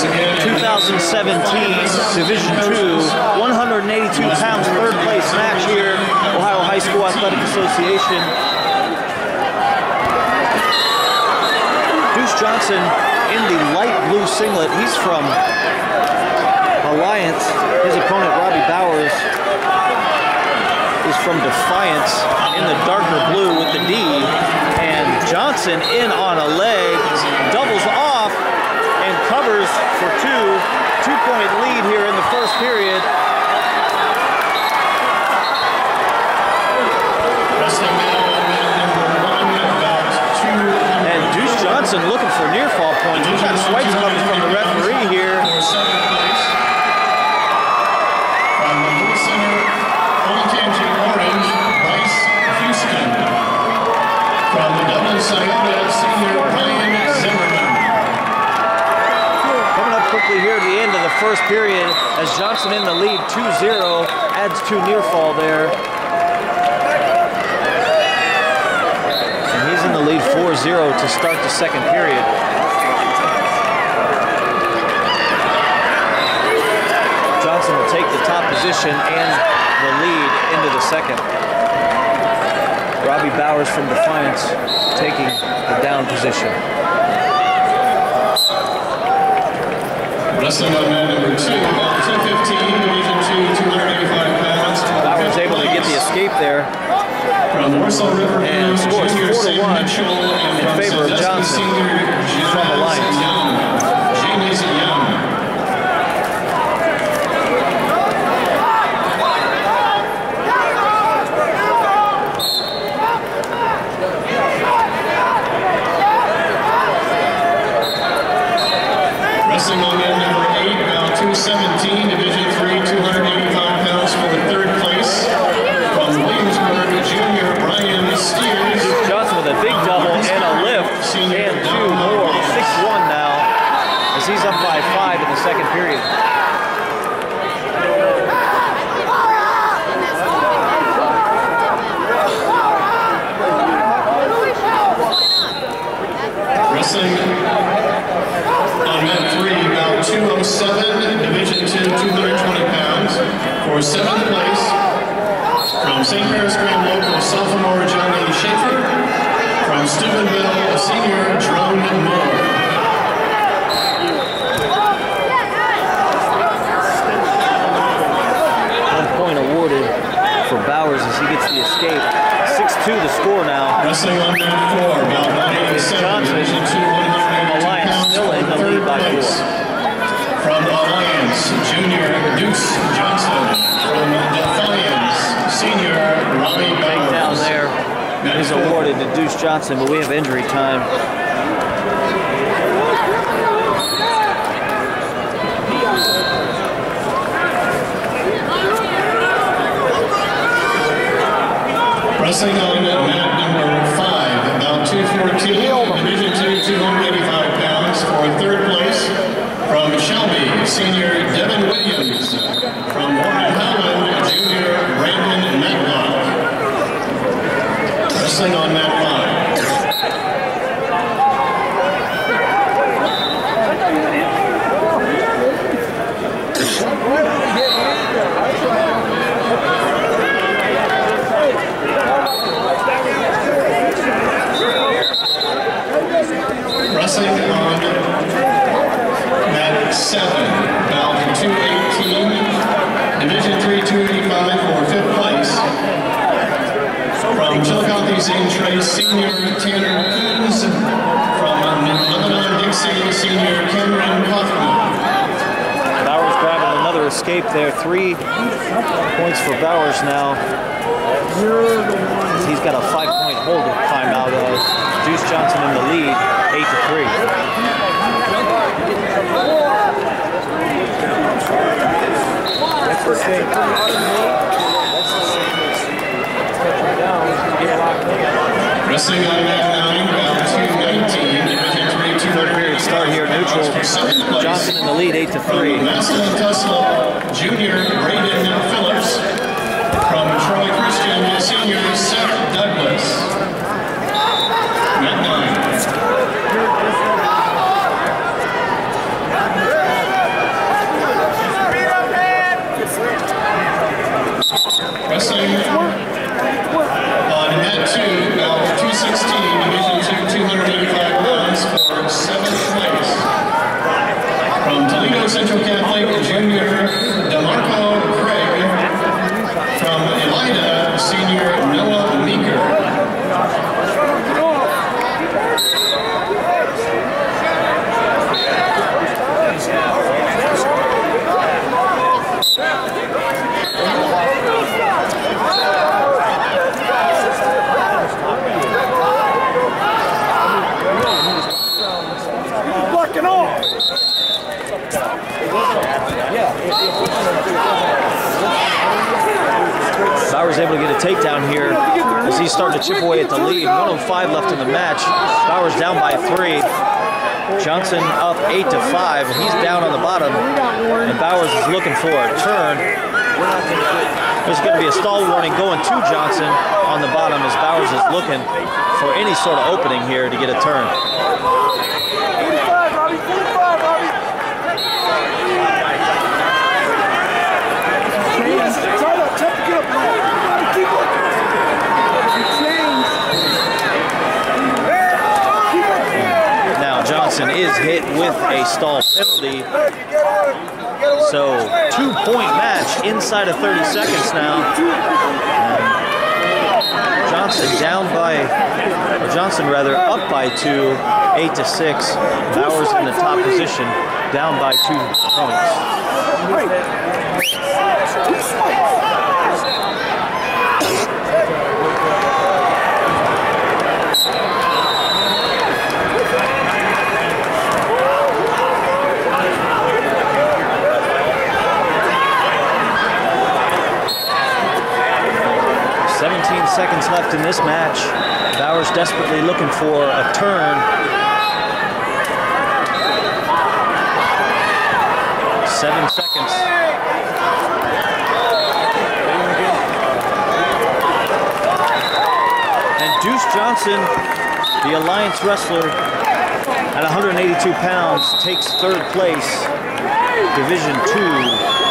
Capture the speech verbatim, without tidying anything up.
two thousand seventeen Division two, one hundred eighty-two pounds, third place match here, Ohio High School Athletic Association. Duce Johnson in the light blue singlet. He's from Alliance. His opponent, Robbie Bowers, is from Defiance in the darker blue with the D. And Johnson in on a leg, doubles off, and covers for two. Two-point lead here in the first period. And Duce Johnson looking for near fall points. We've got swipes coming from the referee here. Coming up quickly here at the end of the first period as Johnson in the lead two zero, adds two near fall there. And he's in the lead four zero to start the second period. Johnson will take the top position and the lead into the second. Robbie Bowers from Defiance taking the down position. Wrestling on mat number two, two fifteen, Division two, two hundred eighty-five pounds. Bowers able to get the escape there. From Warsaw River and scores four to one in favor of Johnson from Alliance. James Young. Wrestling on mat number eight, about two seventeen, Division three, two hundred eighty-five pounds for the third place. From Williamsburg, Junior Brian Steers. Johnson with a big double and a lift, and two more, six one now, as he's up by five in the second period. Wrestling on mat three, about two oh seven, Division two, two hundred twenty pounds, for seventh place, from Saint Mary's Grand local sophomore Johnny Schaefer, from Steubenville, senior Drone Moore. One point awarded for Bowers as he gets the escape. six two the score now. Wrestling on mat four, about one eighty-seven, Division two, one hundred eighty-two pounds, still in the lead by four. From Alliance, Junior Duce Johnson. From Defiance, Senior Robbie Bowers. Down there is awarded to Duce Johnson, but we have injury time. Wrestling on mat number five, about two fourteen, Division two, two hundred eighty-five pounds for third place. From Shelby, Senior Devin Williams. From Warren Howland, Junior Brandon Matlock. Wrestling on mat five. Wrestling on mat seven, about two eighteen, Division three, two eighty-five for fifth place. From Chillicothe Saint Trace, Senior Tanner Coons. From Lebanon Dixie, Senior Cameron Kaufman. Bowers grabbing another escape there. Three points for Bowers now. He's got a five-point hold of timeout of Duce Johnson in the lead, eight to three. That's the same. That's the same as catching down. Wrestling on mat nine, about two nineteen, Division three, two hundred period start here neutral. Johnson in the lead, eight to three. Massillon Tesla, Junior Braden Phillips. From Troy Christian, Senior Seth Douglas. Mat nine. Bowers able to get a takedown here as he's starting to chip away at the lead. one oh five left in the match. Bowers down by three. Johnson up eight to five, and he's down on the bottom. And Bowers is looking for a turn. There's going to be a stall warning going to Johnson on the bottom as Bowers is looking for any sort of opening here to get a turn. Now Johnson is hit with a stall penalty. So two-point match inside of thirty seconds now. And Johnson down by, or Johnson rather, up by two, eight to six. Bowers in the top position, down by two points. seventeen seconds left in this match. Bowers desperately looking for a turn. Seven seconds. And Duce Johnson, the Alliance wrestler at one hundred eighty-two pounds, takes third place, Division two.